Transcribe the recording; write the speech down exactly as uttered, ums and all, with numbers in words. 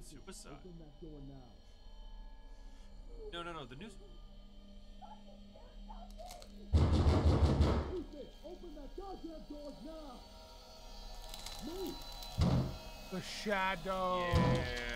Suicide. Open that door now. No, no, no. The news. Ethan, open that goddamn door now. Move. The shadow. Yeah.